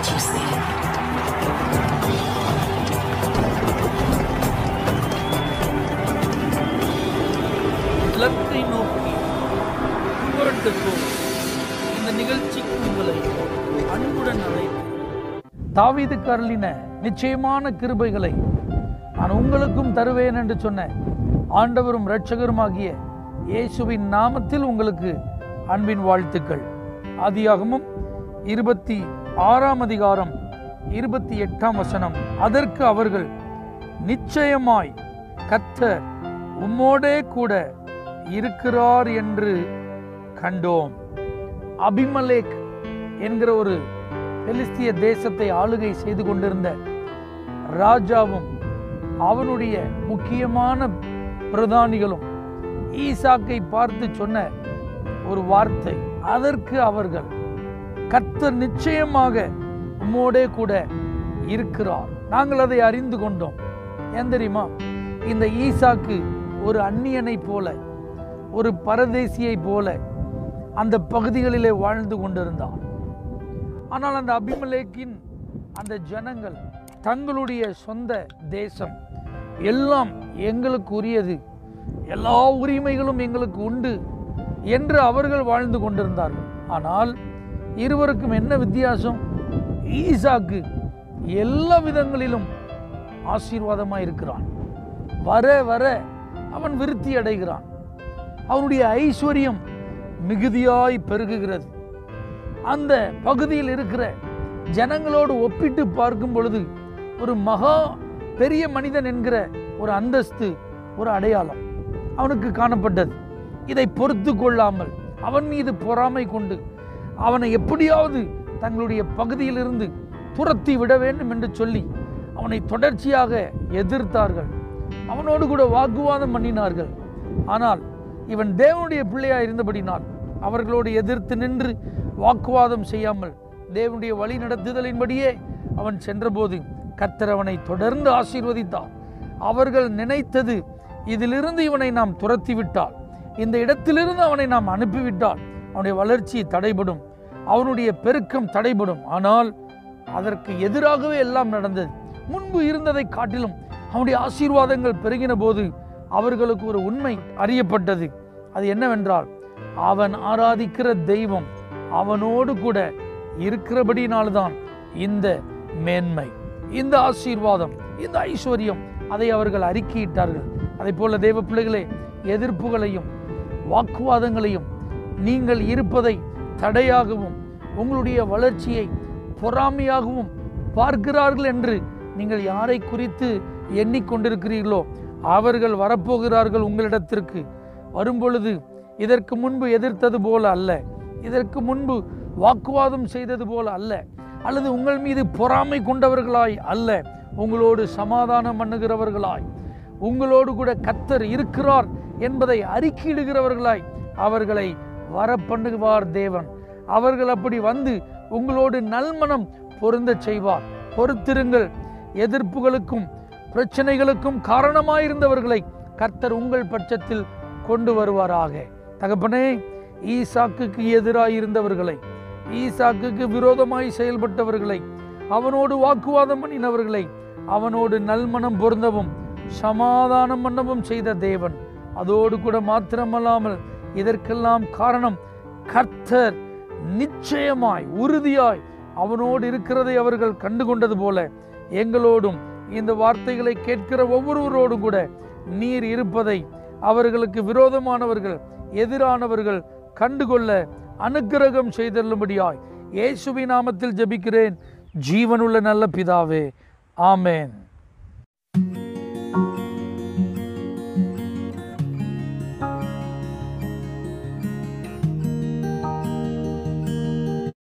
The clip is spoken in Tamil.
what you see. இலக்கை நோக்கி இந்த நிகழ்ச்சிக்கு உங்களை அன்புடன் அழைக்கிறேன். தாவீதுக்கு அருளின நிச்சயமான கிருபைகளை நான் உங்களுக்கும் தருவேன் என்று சொன்ன ஆண்டவரும் இரட்சகருமாகிய இயேசுவின் நாமத்தில் உங்களுக்கு அன்பின் வாழ்த்துக்கள். ஆதியாகமம் 26 28 அதற்கு அவர்கள், நிச்சயமாய் கர்த்தர் உம்மோடே கூட இருக்கிறார் என்று கண்டோம். அபிமலேக் என்கிற ஒரு பெலிஸ்திய தேசத்தை ஆளுகை செய்து கொண்டிருந்த ராஜாவும் அவனுடைய முக்கியமான பிரதானிகளும் ஈசாக்கை பார்த்து சொன்ன ஒரு வார்த்தை, அதற்கு அவர்கள், கர்த்தர் நிச்சயமாக உம்மோடே கூட இருக்கிறார். நாங்கள் அதை அறிந்து கொண்டோம். ஏன் தெரியுமா? இந்த ஈசாக்கு ஒரு அந்நியனை போல, ஒரு பரதேசியை போல அந்த பகுதிகளிலே வாழ்ந்து கொண்டிருந்தார். ஆனால் அந்த அபிமலேக்கின் அந்த ஜனங்கள் தங்களுடைய சொந்த தேசம் எல்லாம் எங்களுக்கு உரியது, எல்லா உரிமைகளும் எங்களுக்கு உண்டு என்று அவர்கள் வாழ்ந்து கொண்டிருந்தார்கள். ஆனால் இருவருக்கும் என்ன வித்தியாசம்? ஈசாக்கு எல்லா விதங்களிலும் ஆசீர்வாதமாய் இருக்கிறான். வர வர அவன் விருத்தி அடைகிறான். அவனுடைய ஐஸ்வர்யம் மிகுதியாய் பெருகுகிறது. அந்த பகுதியில் இருக்கிற ஜனங்களோடு ஒப்பிட்டு பார்க்கும் பொழுது ஒரு மகா பெரிய மனிதன் என்கிற ஒரு அந்தஸ்து, ஒரு அடையாளம் அவனுக்கு காணப்பட்டது. இதை பொறுத்து கொள்ளாமல் அவன் மீது பொறாமை கொண்டு அவனை எப்படியாவது தங்களுடைய பகுதியிலிருந்து துரத்தி விட வேண்டும் என்று சொல்லி அவனை தொடர்ச்சியாக எதிர்த்தார்கள். அவனோடு கூட வாக்குவாதம் பண்ணினார்கள். ஆனால் இவன் தேவனுடைய பிள்ளையாக இருந்தபடினால் அவர்களோடு எதிர்த்து நின்று வாக்குவாதம் செய்யாமல் தேவனுடைய வழி நடத்துதலின்படியே அவன் சென்றபோது கர்த்தர் அவனை தொடர்ந்து ஆசீர்வதித்தார். அவர்கள் நினைத்தது, இதிலிருந்து இவனை நாம் துரத்தி விட்டால், இந்த இடத்திலிருந்து அவனை நாம் அனுப்பிவிட்டால் அவனுடைய வளர்ச்சி தடைபடும், அவனுடைய பெருக்கம் தடைபடும். ஆனால் அதற்கு எதிராகவே எல்லாம் நடந்தது. முன்பு இருந்ததை காட்டிலும் அவனுடைய ஆசீர்வாதங்கள் பெருகின போது அவர்களுக்கு ஒரு உண்மை அறியப்பட்டது. அது என்னவென்றால், அவன் ஆராதிக்கிற தெய்வம் அவனோடு கூட இருக்கிறபடினால்தான் இந்த மேன்மை, இந்த ஆசீர்வாதம், இந்த ஐஸ்வர்யம். அதை அவர்கள் அறிக்கையிட்டார்கள். அதை போல தேவ பிள்ளைகளே, எதிர்ப்புகளையும் வாக்குவாதங்களையும் நீங்கள் இருப்பதை தடையாகவும் உங்களுடைய வளர்ச்சியை பொறாமையாகவும் பார்க்கிறார்கள் என்று நீங்கள் யாரை குறித்து எண்ணிக்கொண்டிருக்கிறீர்களோ அவர்கள் வரப்போகிறார்கள் உங்களிடத்திற்கு. வரும்பொழுது இதற்கு முன்பு எதிர்த்தது போல அல்ல, இதற்கு முன்பு வாக்குவாதம் செய்தது போல அல்ல, அல்லது உங்கள் மீது பொறாமை கொண்டவர்களாய் அல்ல, உங்களோடு சமாதானம் பண்ணுகிறவர்களாய், உங்களோடு கூட கர்த்தர் இருக்கிறார் என்பதை அறிக்கையிடுகிறவர்களாய் அவர்களை வரப்பண்ணுவார் தேவன். அவர்கள் அப்படி வந்து உங்களோடு நல்மனம் பொருந்த செய்வார். பொறுத்திருங்கள். எதிர்ப்புகளுக்கும் பிரச்சனைகளுக்கும் காரணமாயிருந்தவர்களை கர்த்தர் உங்கள் பட்சத்தில் கொண்டு வருவாராக. தகப்பனே, ஈசாக்குக்கு எதிராயிருந்தவர்களை, ஈசாக்குக்கு விரோதமாய் செயல்பட்டவர்களை, அவனோடு வாக்குவாதம் பண்ணினவர்களை அவனோடு நல்மனம் பொருந்தவும் சமாதானம் பண்ணவும் செய்த தேவன். அதோடு கூட மாத்திரமல்லாமல் இதற்கெல்லாம் காரணம் கர்த்தர் நிச்சயமாய் உறுதியாய் அவனோடு இருக்கிறதை அவர்கள் கண்டுகொண்டது போல எங்களோடும் இந்த வார்த்தைகளை கேட்கிற ஒவ்வொருவரோடும் கூட நீர் இருப்பதை அவர்களுக்கு விரோதமானவர்கள், எதிரானவர்கள் கண்டுகொள்ள அனுக்கிரகம் செய்தருளும்படியாய் இயேசுவின் நாமத்தில் ஜெபிக்கிறேன், ஜீவனுள்ள நல்ல பிதாவே. ஆமென்.